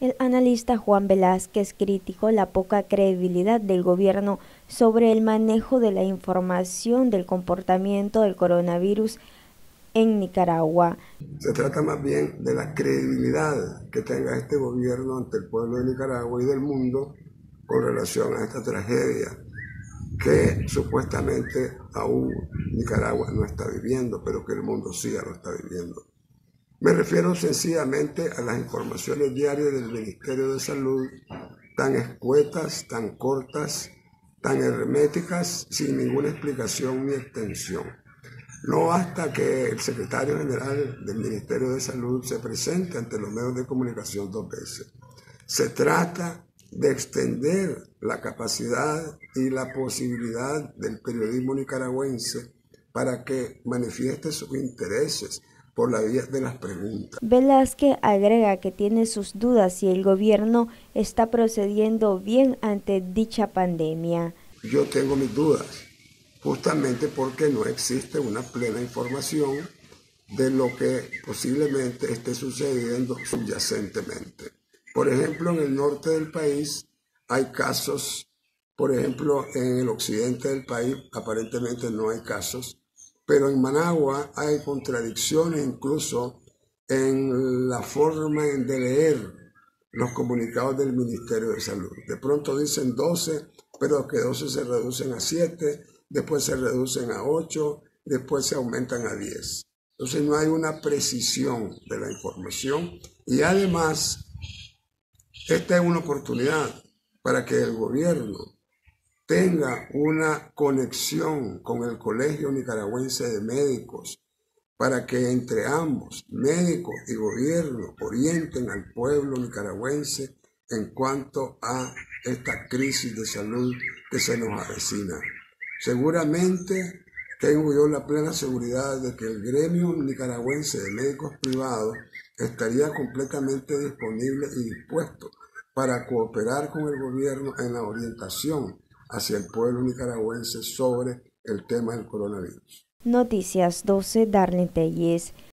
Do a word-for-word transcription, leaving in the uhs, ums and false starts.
El analista Juan Velázquez criticó la poca credibilidad del gobierno sobre el manejo de la información del comportamiento del coronavirus en Nicaragua. Se trata más bien de la credibilidad que tenga este gobierno ante el pueblo de Nicaragua y del mundo con relación a esta tragedia que supuestamente aún Nicaragua no está viviendo, pero que el mundo sí ya lo está viviendo. Me refiero sencillamente a las informaciones diarias del Ministerio de Salud, tan escuetas, tan cortas, tan herméticas, sin ninguna explicación ni extensión. No basta que el secretario general del Ministerio de Salud se presente ante los medios de comunicación dos veces. Se trata de extender la capacidad y la posibilidad del periodismo nicaragüense para que manifieste sus intereses por la vía de las preguntas. Velázquez agrega que tiene sus dudas si el gobierno está procediendo bien ante dicha pandemia. Yo tengo mis dudas, justamente porque no existe una plena información de lo que posiblemente esté sucediendo subyacentemente. Por ejemplo, en el norte del país hay casos, por ejemplo, en el occidente del país aparentemente no hay casos, pero en Managua hay contradicciones incluso en la forma de leer los comunicados del Ministerio de Salud. De pronto dicen doce, pero que doce se reducen a siete, después se reducen a ocho, después se aumentan a diez. Entonces no hay una precisión de la información y además esta es una oportunidad para que el gobierno tenga una conexión con el Colegio Nicaragüense de Médicos, para que entre ambos, médicos y gobierno, orienten al pueblo nicaragüense en cuanto a esta crisis de salud que se nos avecina. Seguramente tengo yo la plena seguridad de que el gremio nicaragüense de médicos privados estaría completamente disponible y dispuesto para cooperar con el gobierno en la orientación hacia el pueblo nicaragüense sobre el tema del coronavirus. Noticias doce, Darlene Telles.